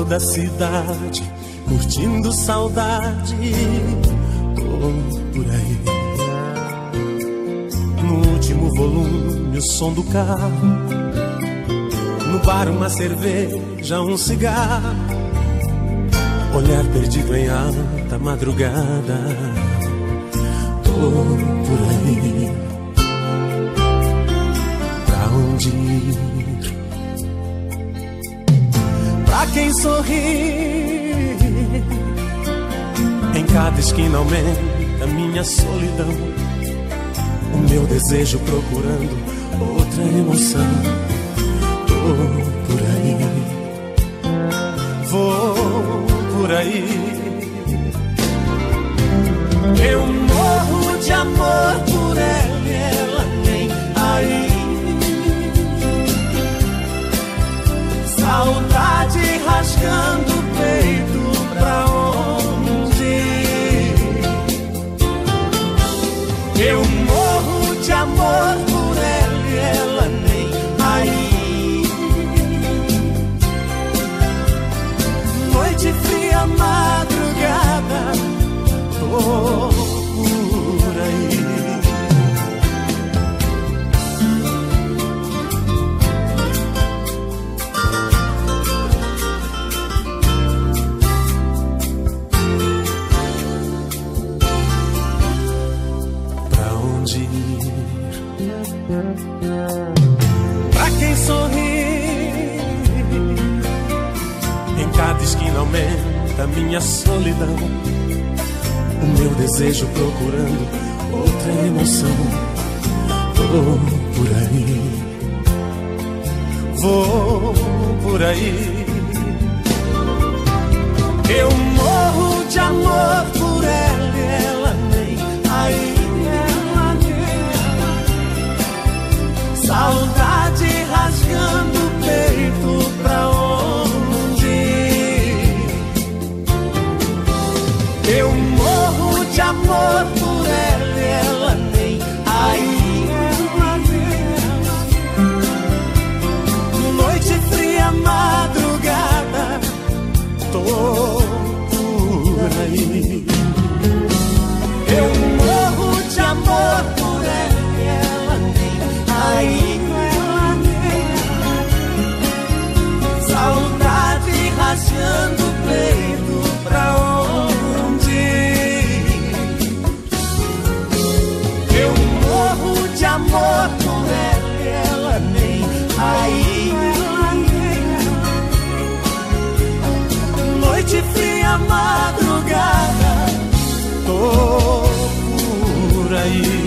da cidade, curtindo saudade, tô por aí. No último volume, o som do carro, no bar uma cerveja, um cigarro, olhar perdido em alta madrugada, tô por aí. Pra onde ir? Pra quem sorri, em cada esquina aumenta minha solidão, o meu desejo procurando outra emoção. Tô por aí, vou por aí. Eu morro de amor por ela e ela nem aí. Saudade rasgando o peito, pra onde ir? Eu morro de amor por ela e ela nem aí. Noite fria, madrugada, tô por aí. Pra onde ir? Pra quem sorri, em cada esquina aumenta minha solidão, o meu desejo procurando outra emoção. Tô por aí, vou por aí. Eu morro de amor por ela e ela nem aí. Saudade rasgando o peito, pra onde ir? Eu morro de amor por ela e ela nem aí. Noite fria, madrugada, tô por aí. Eu morro de amor por ela e ela nem aí. Saudade rasgando o peito, pra onde ir? Eu morro de amor por ela e ela nem aí. Noite fria, madrugada, tô por aí.